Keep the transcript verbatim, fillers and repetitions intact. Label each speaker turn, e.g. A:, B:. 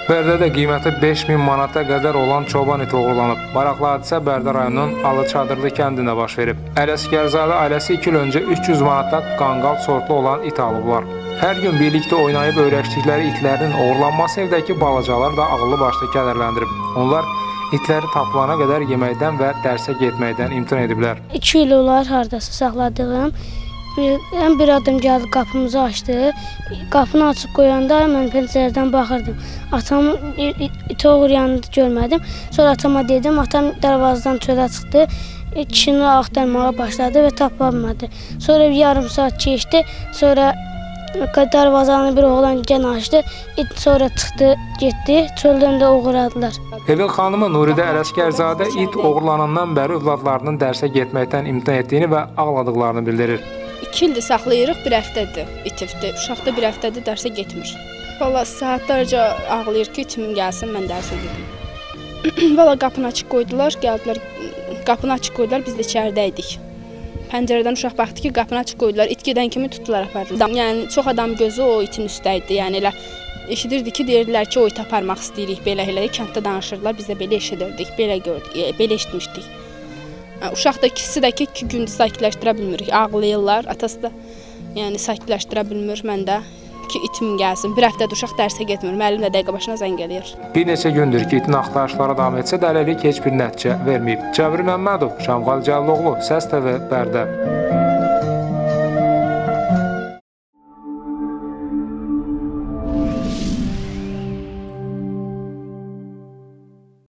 A: Bərdədə qiyməti beş min manata qədər olan çoban iti oğurlanıb. Maraqlı hadisə Bərdə rayonunun Alıçadırlı kəndində baş verib. Ələsgərzadə ailəsi iki il öncə üç yüz manata qanqal sortlu olan it alıblar. Hər gün birlikdə oynayıb öyrəşdikləri itlərin oğurlanması evdəki balacalar da ağıllı başda kədərləndirib. Onlar itləri tapılana qədər yeməkdən və dərsə getməkdən imtina ediblər.
B: iki il olar hardasa saxladığım. Bir, bir adam gəldi, qapımızı açdı. Qapını açıb qoyanda mən pəncərədən baxırdım. Atam iti oğurlayanı görmədim. Sonra atama dedim, atam darvazadan çölə çıxdı. Kişini axtarmağa başladı və tapa bilmədi. Sonra yarım saat keçdi. Sonra darvazanı bir oğlan gən açdı. İt sonra çıxdı, getdi. Çöldən də oğurladılar.
A: Evin xanımı Nuridə Ələsgərzadə it oğurlanandan bəri övladlarının dərsə getməkdən imtina etdiyini və ağladıqlarını bildirir.
C: İki ildir saxlayırıq, bir həftədir itifdir. Uşaq da bir həftədir dərsə getmir. Valla saatlarca ağlayır ki, itim gəlsin, mən dərsə gedim. Valla qapını açıq qoydular, gəldilər, qapını açıq qoydular, biz də içəridəydik. Pəncərədən uşaq baxdı ki, qapını açıq qoydular, it gedən kimi tutdular, apardılar. Yəni, çox adam gözü o itin üstəydi, yəni elə eşidirdi ki, deyirdilər ki, o iti aparmaq istəyirik, belə elə, kənddə danışırdılar, biz də belə eşidirdik, belə gördük, belə eşitmişdik. Uşaq da ikisi də ki, iki gündür sakitləşdirə bilmirik, ağlayırlar, atası da yəni sakitləşdirə bilmir, mən də ki, itim gəlsin. Bir həftədə uşaq dərsə getmir, müəllim də dəqiqə başına zəng eləyir.
A: Bir neçə gündür ki, itin axtarışlara davam etsə də hələlik heç bir nəticə verməyib. Cəbir Məmmədov, Şamxal Cəlloğlu, Səs T V, Bərdə.